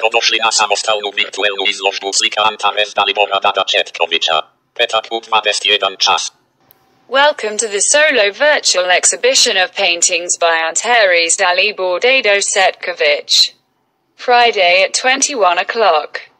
dopiero doszli na samostałną wirtualną izlość muzyka Antares Dalibora Dada Cietkowicza. Petak U2 jest jeden czas. Welcome to the solo virtual exhibition of paintings by Antares Dalibor Dado Cetkovic. Friday at 21 o'clock.